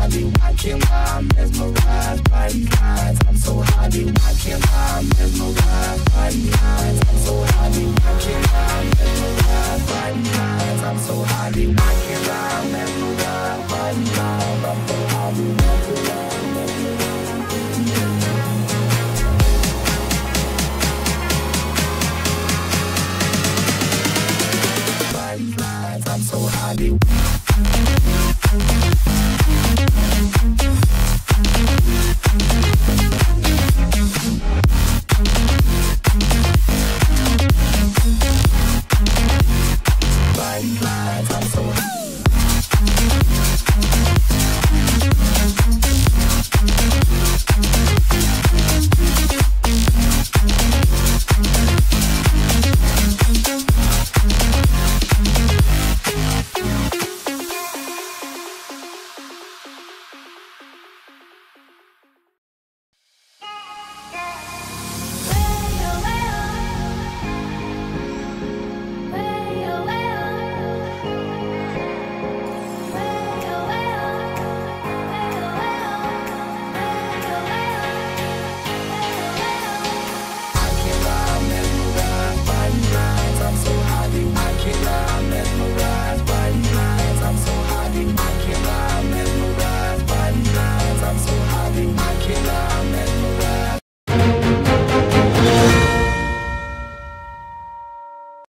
highly, I can't lie, I'm mesmerized by these eyes. I'm so highly, I can't lie, I'm mesmerized by these eyes. I'm so highly, I can't lie, I'm mesmerized by these eyes. I'm so highly, I can't lie, I'm mesmerized by these eyes. I'm so highly, I can't lie, I'm mesmerized by these eyes. I'm so highly.